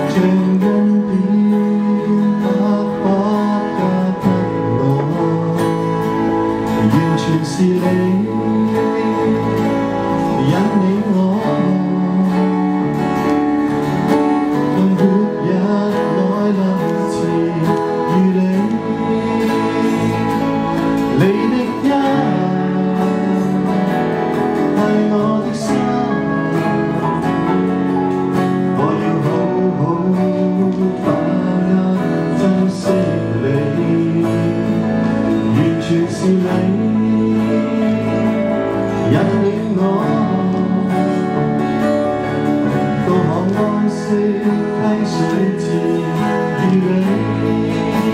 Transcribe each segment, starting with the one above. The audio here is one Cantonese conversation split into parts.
像恩典不加給我，完全是你引領我，在末日來臨前遇你，你的恩係我的心。全是你引領我，到可安息溪水前遇你。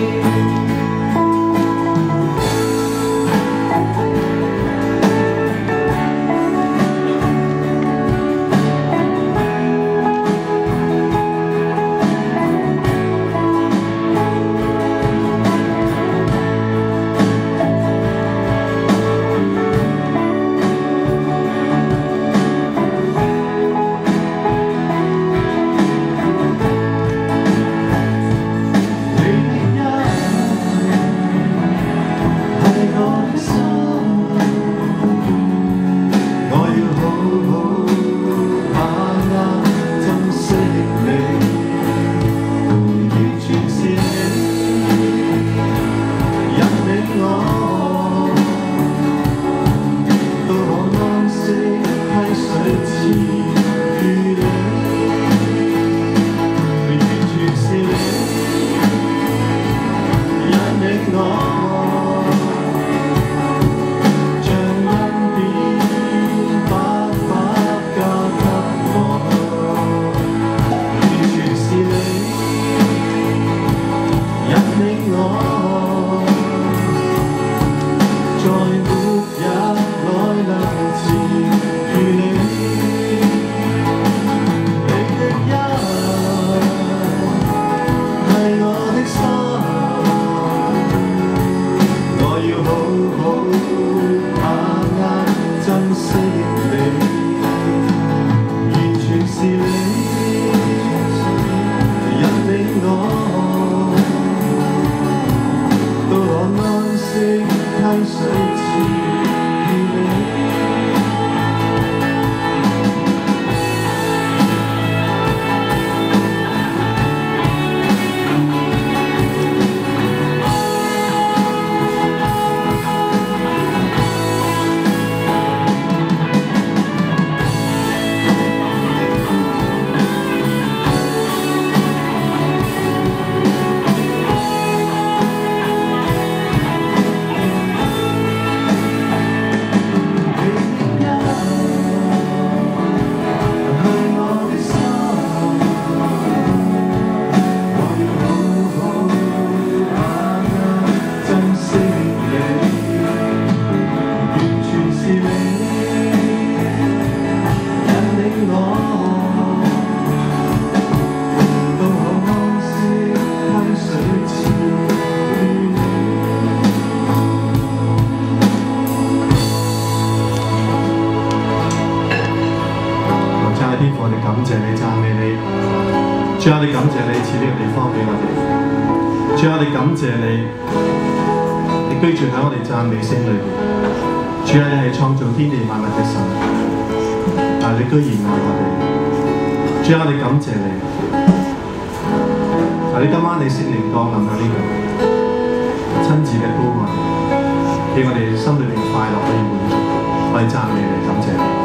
我哋感謝你，讚美你。主啊，我哋感謝你賜呢個地方俾我哋。主啊，我哋感謝你，你居住喺我哋讚美聲裏邊。主啊，你係創造天地萬物嘅神，但係你居然愛我哋。主啊，我哋感謝你。你今晚你聖靈降臨喺呢度，親自嘅膏抹，俾我哋心裏邊快樂可以滿足，我哋讚美你，感謝你。